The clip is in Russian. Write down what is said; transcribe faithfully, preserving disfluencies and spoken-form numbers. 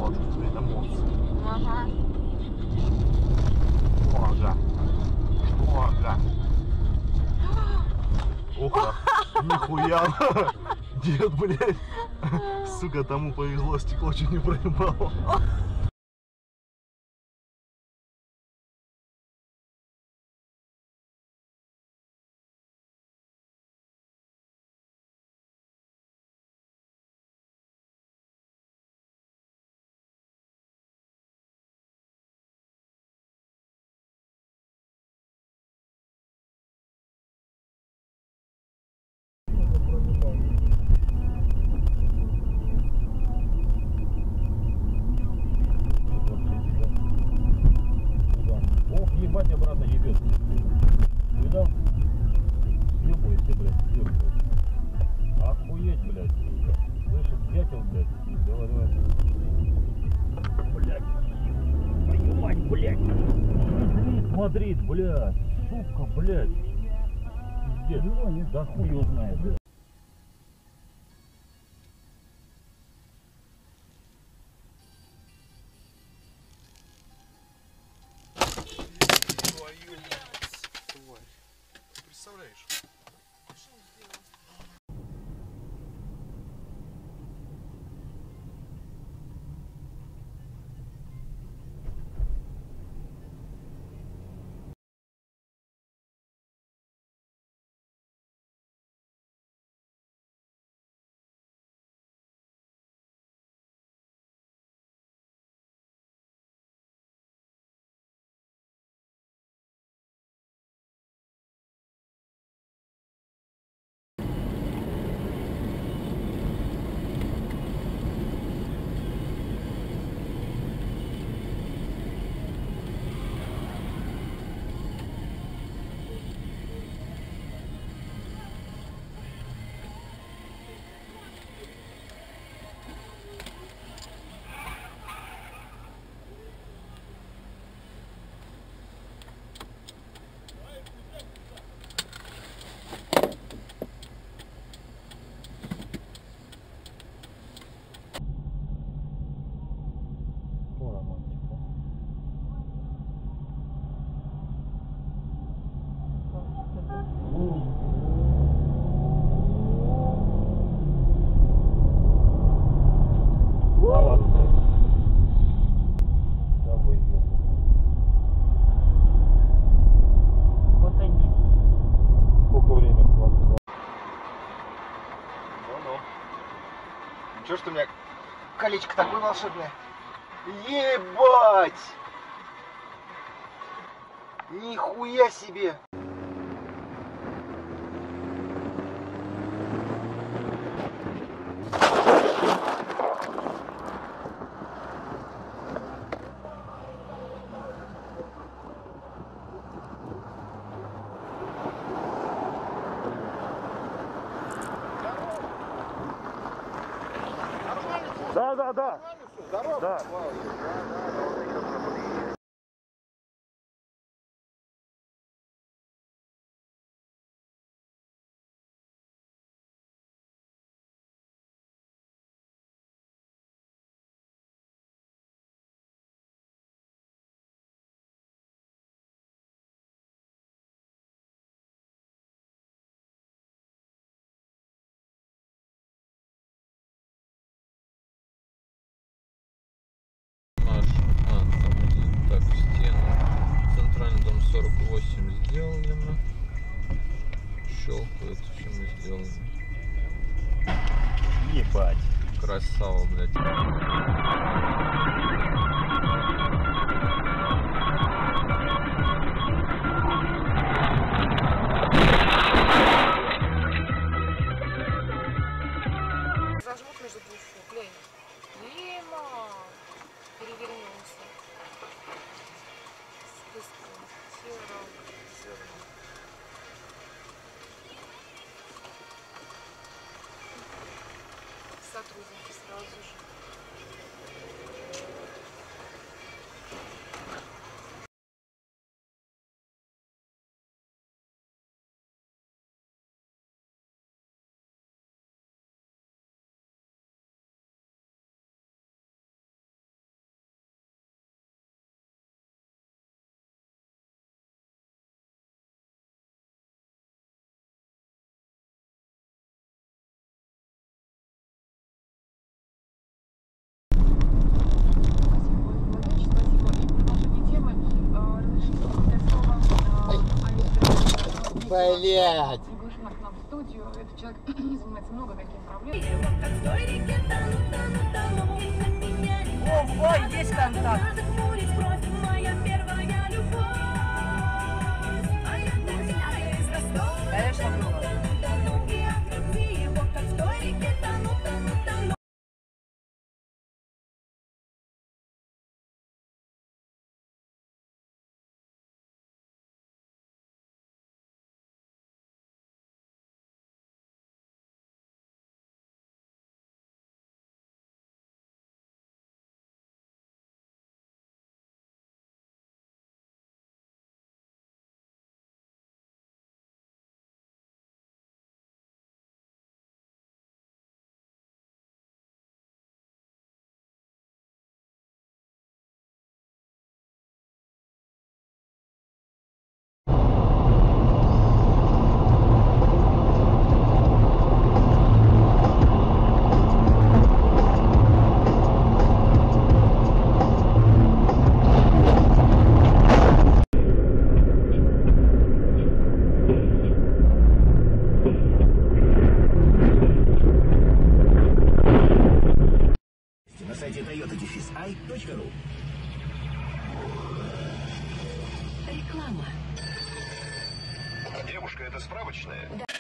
вот это мост. Ага. Ага. Ага. Ох, нихуя. Дед, блядь. Сука, тому повезло, стекло чуть не проебало. Ох, ебать, обратно ебет. Видал? Ебайся, блядь, ебать. Охуеть, блядь. Слышишь, дятел, блядь. Давай, давай. Блядь. Твою мать, блядь. Смотри, смотри, блядь. Сука, блядь. Пиздец. Да хуй его знает, блядь. Твою мать, тварь. Ты представляешь? Чё, что у меня колечко такое волшебное? Ебать! Нихуя себе! Да, да, да. Здорово? Да. Так, стену. Центральный дом сорок восемь сделано. Щелкает, что мы сделали. Ебать. Красава, блядь. Зажмут между двух фу, глянь. Ема! Перевернулся. Спускаем. Серо. Сотрудники сразу же. Блять! Приглашена к нам в студию. Этот человек занимается много какими проблемами. Ого, есть контакт. Конечно, было. На сайте тойота дефис ай точка ру. Реклама. Девушка, это справочная? Да.